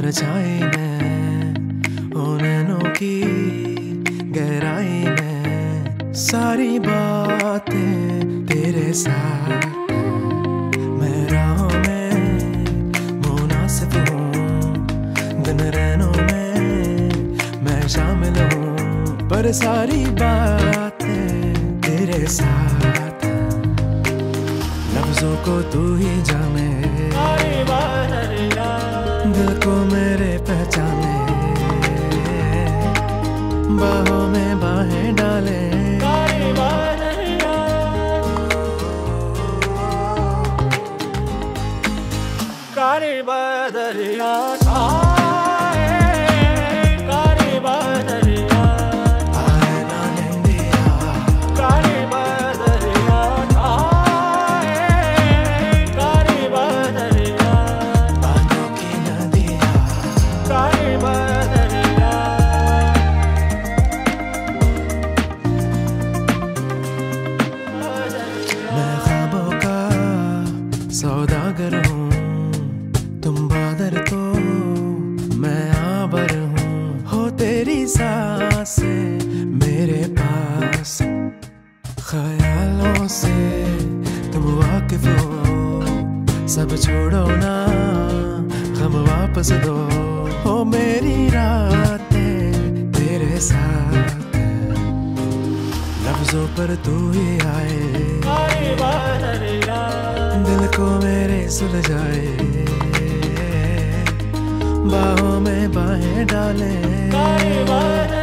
परछाई में, ओ नैनों की गहराई में, सारी बातें तेरे साथ। मैं राहों में मुनासिब हूँ, दिन रैनों में मैं शामिल हूँ, पर सारी बातें तेरे साथ। लफ्जों को तू ही जाने, दिल को मेरे पहचाने, बाहों में बाहें डाले। कारी बदरिया सौदागर हूँ, तुम बादर तो मैं आबर हूँ। हो तेरी सांसें मेरे पास, ख्यालों से तुम वाकिफ हो। सब छोड़ो ना, गम वापस दो, हो मेरी रातें तेरे साथ। लफ्जों पर तू ही आए, दिल को मेरे सुलझाए, बाहों में बाहें डाले।